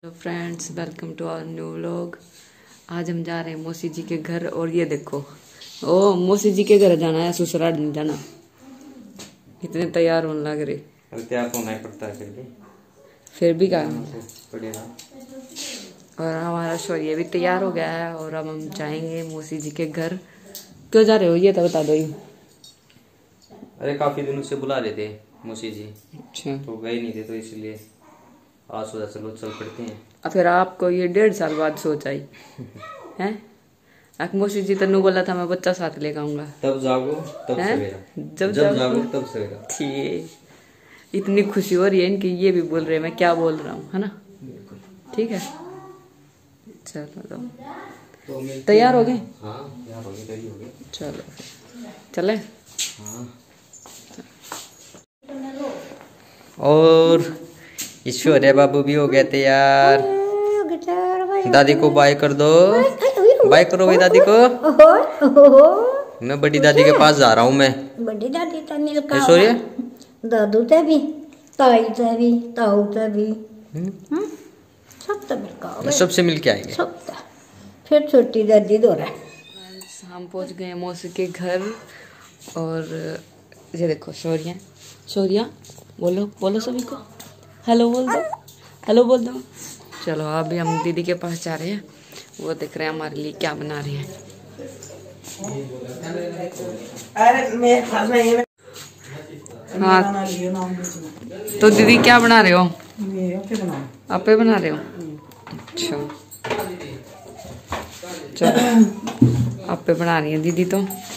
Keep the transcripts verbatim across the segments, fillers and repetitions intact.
Hello friends, welcome to our new vlog. आज हम जा रहे हैं मौसी जी के घर। और ये देखो, ओ मौसी जी के घर जाना है, ससुराल नहीं जाना। इतने तैयार होने लग रहे। अभी तैयार होना ही पड़ता है, फिर भी फिर भी क्या पड़ेगा। और हमारा शौर्य भी तैयार हो गया है और अब हम जाएंगे मौसी जी के घर। क्यों जा रहे हो ये तो बता दो। अरे काफी दिनों से बुला रहे थे मौसी जी, अच्छा, तो गए नहीं थे, तो इसलिए आज सोचा चलो चल पड़ते हैं। और फिर आपको ये डेढ़ साल बाद सोच आई है? मौसी जी तनु बोला था मैं बच्चा साथ लेकर आऊंगा। तब जागो तब सवेरा, जब, जब जागो तब सवेरा। ठीक, इतनी खुशी हो रही है इनकी, ये भी बोल रहे हैं मैं क्या बोल रहा हूँ, है ना? ठीक है, चलो तो तैयार हो गए? हाँ तैयार हो गए, तैयार हो गए। चलो चले। हाँ। और ईश्वर बाबू भी हो गए तैयार। दादी को बाय कर दो, बाय करो भाई दादी को। मैं बड़ी दादी के पास जा रहा हूँ। मैं बड़ी दादी तो मिलकर ऐश्वर्या दादू ते भी, ताई ते भी, ताऊ ते भी, सब तो मिलकर सबसे मिल के आएंगे। सब तो फिर छोटी दादी दोरा। हम पहुंच गए मौसी के घर। और ये देखो शौर्या, शौर्या बोलो बोलो सभी को हेलो बोल दो, हेलो बोल दो। चलो अभी हम दीदी के पास जा रहे हैं, वो देख रहे हैं हमारे लिए क्या बना रहे हैं। हाँ तो दीदी क्या बना रहे हो? आपे बना रहे हो? अच्छा चलो आपे बना रही है दीदी। तो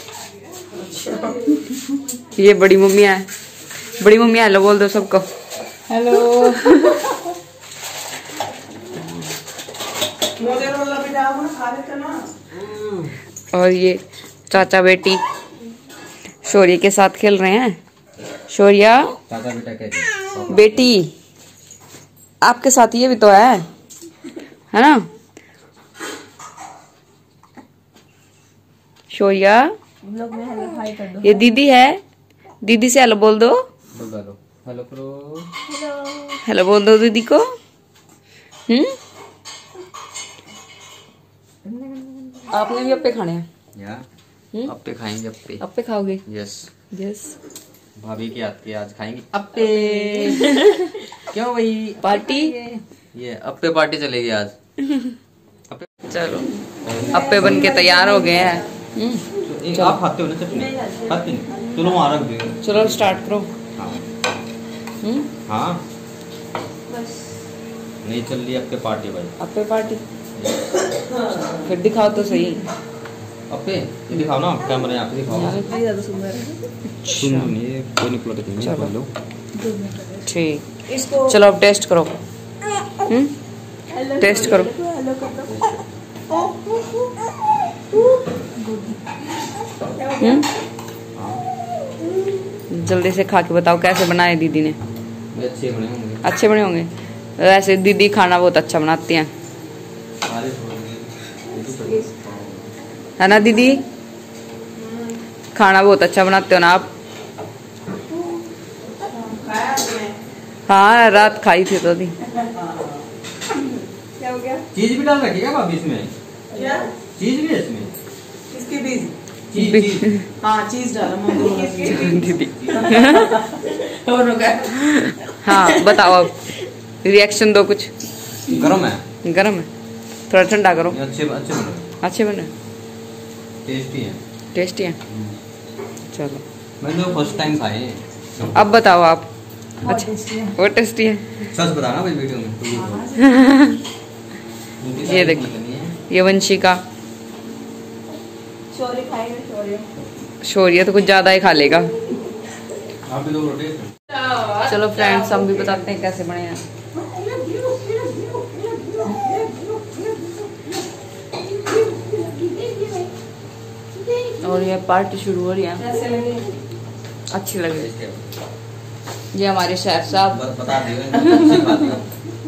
ये बड़ी मम्मी है, बड़ी मम्मी हेलो बोल दो सबको। हेलो। और ये चाचा बेटी शौर्य के साथ खेल रहे हैं। शौर्या चाचा बेटा कह बेटी आपके साथ ये भी तो है, है ना? शौर्या ये दीदी है, दीदी से हेलो बोल दो। हेलो करो, हेलो बोल दो दीदी को। हम्म आपने भी अप्पे खाने हैं? या अप्पे खाएंगे, अप्पे अप्पे खाओगे? Yes yes. भाभी के हाथ के आज खाएंगे अप्पे। क्यों भाई पार्टी? ये अप्पे पार्टी चलेगी आज। अप्पे चलो अप्पे बन के तैयार हो गए हैं। चलो आप खाते हो ना चटनी? खाते नहीं? चलो वहाँ रख दो। चलो स्टार्ट करो। हाँ हम्म हाँ नहीं चल रही अप्पे पार्टी भाई। अप्पे पार्टी फिर दिखाओ तो सही। अप्पे ये दिखाओ ना, कैमरा यहाँ पे दिखाओ। ज्यादा सुंदर है। सुंदर नहीं है, कोई नहीं प्लॉट नहीं। चलो ठीक, चलो अब टेस्ट करो। हम्म टेस्ट करो। हम्म जल्दी से खा के बताओ कैसे बनाए दीदी ने। अच्छे बने होंगे। अच्छे बने होंगे। वैसे दीदी खाना बहुत अच्छा बनाती हैं, है ना दीदी? खाना बहुत अच्छा बनाते हो ना आप? हाँ रात खाई थी तो दी। क्या हो गया? चीज भी डाल रखी है भाभी इसमें? क्या चीज भी है इसमें? किसके बीज? चीज चीज हाँ चीज डाला मम्मी दीदी। और हो गया। हाँ बताओ अब रिएक्शन दो कुछ। गरम है, गरम है, थोड़ा ठंडा करो। ये अच्छे अच्छे बने, अच्छे बने, टेस्टी है। टेस्टी है। चलो मैंने तो फर्स्ट टाइम खाए हैं। अब बताओ आप। अच्छा वो टेस्टी है। सच बताना भाई वीडियो में। ये देखिए ये वंशिका, शौर्य खाएगा। शौर्य शौर्य तो कुछ ज्यादा ही खा लेगा। आप भी लोग टेस्ट। चलो फ्रेंड्स हम भी बताते हैं कैसे बने हैं। और ये पार्टी शुरू हो रही है, अच्छी लग रही है। ये हमारे शेफ साहब बता दियो।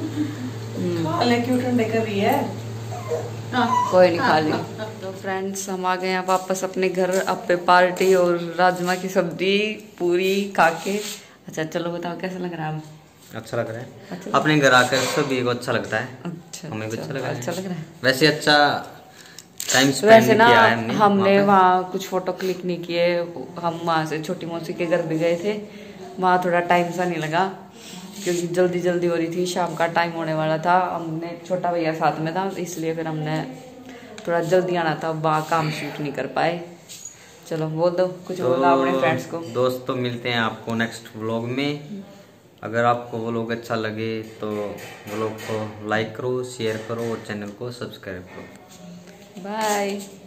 क्यों ठंडे कर रही है? कोई नहीं खा लिया। तो फ्रेंड्स हम आ गए हैं वापस अपने घर। अप्पे पार्टी और राजमा की सब्जी पूरी खा के। अच्छा चलो बताओ कैसा लग रहा है? अच्छा लग रहा है। अच्छा अपने घर आकर सभी को अच्छा लगता है। अच्छा, हमें भी अच्छा लगा अच्छा लग रहा है। वैसे अच्छा टाइम स्पेंड वैसे ना किया है हमने हमने वहाँ वहाँ कुछ फोटो क्लिक नहीं किए। हम वहाँ से छोटी मौसी के घर भी गए थे, वहाँ थोड़ा टाइम सा नहीं लगा क्योंकि जल्दी जल्दी हो रही थी, शाम का टाइम होने वाला था। हमने छोटा भैया साथ में था इसलिए फिर हमने थोड़ा जल्दी आना था, वहाँ काम शूट नहीं कर पाए। चलो बोल दो कुछ, तो बोला अपने फ्रेंड्स को। दोस्तों मिलते हैं आपको नेक्स्ट व्लॉग में। अगर आपको व्लॉग अच्छा लगे तो व्लॉग को लाइक करो, शेयर करो और चैनल को सब्सक्राइब करो। बाय।